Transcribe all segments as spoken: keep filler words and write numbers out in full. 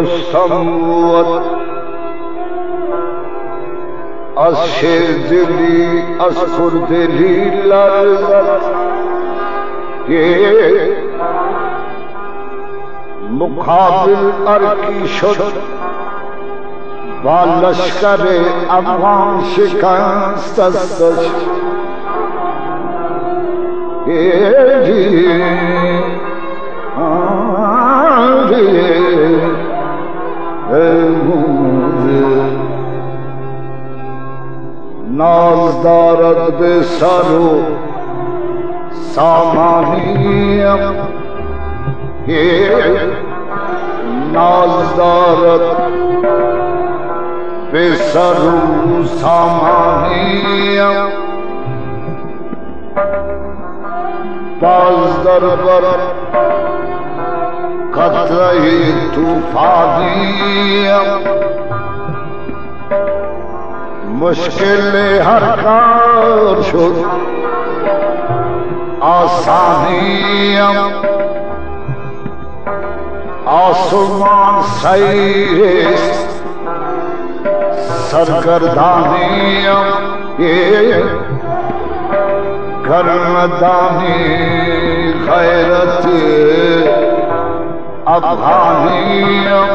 رستم بود از شیردلی از پردلی لرزد که مقابل ارکی شد با لشکر افغان شکست استش ناز دارد به سر و سامانیم ناز دارد به سر و سامانیم باز در بر قطره توفانیم مشکل هر کار شد آسانیم آسمان سیرست سرگردانیم کرمدانی غیرت افغانیم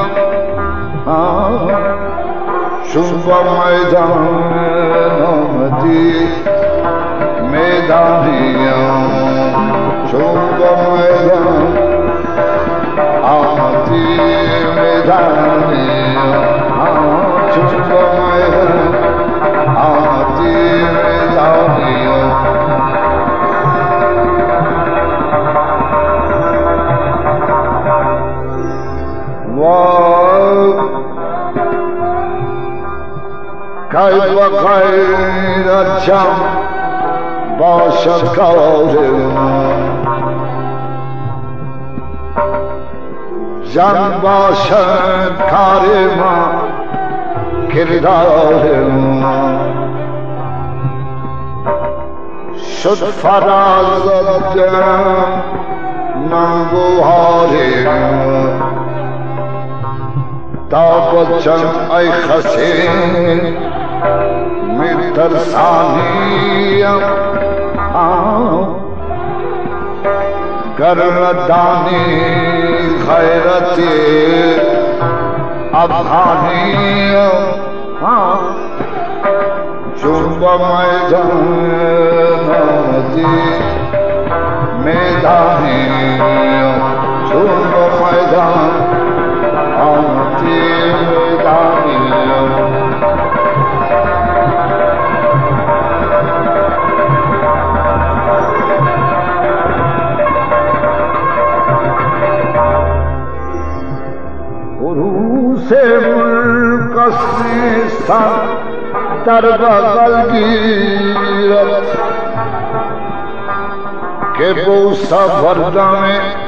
چون با میدان آمدی میدانیم چون با میدان آمدی میدانیم چون با میدان آمدی میدانیم کای با غیرت جان باشد کار ما جان باشد کار ما کردار ما شد فراز جان ننگوهار ما دابت چند ای خسین می ترسانیم گردانی غیرتی افغانیم چون با میدان آمدی میدانیم چون با میدان آمدی میدانیم عروس ملک سیستان در بغل گیرد که بوسا بردم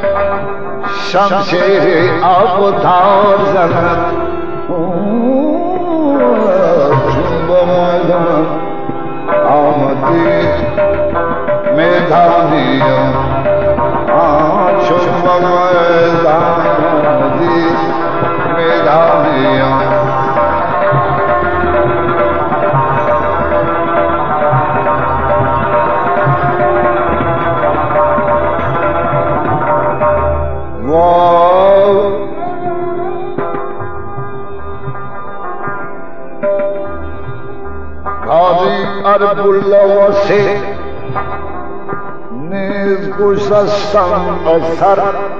شمشیر آبدار زند چون با میدان آمدی میدانیم چون با میدان آمدی میدانیم اربولا سے نیز گذشتم از سر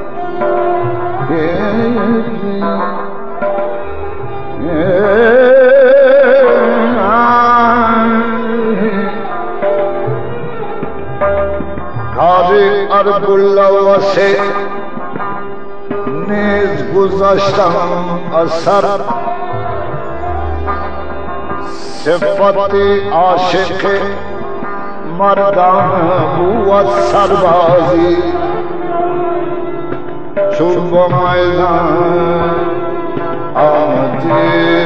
کاری اربولا سے نیز گذشتم از سر صفت عاشق مردان بود سربازی چون با میدان آمدی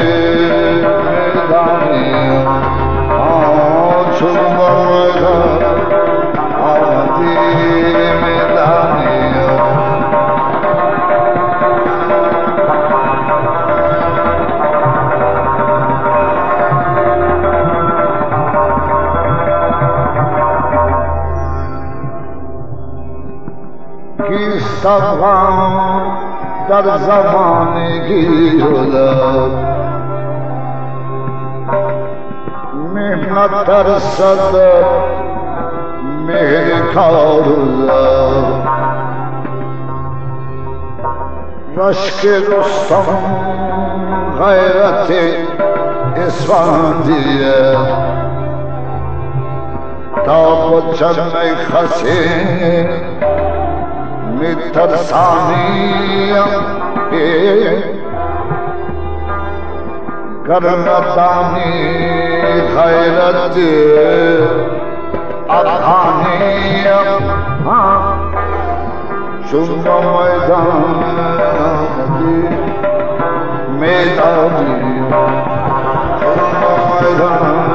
میدانیم چون با میدان آمدی میدانیم مصطفی در زمانگی دولد مهنت در صدر مهر کارولد رشک رستم غیرت اسفندیه تا با جمع خسین میترسانیم گرندانی غیرت افغانیم چون میدان میدانی چون میدان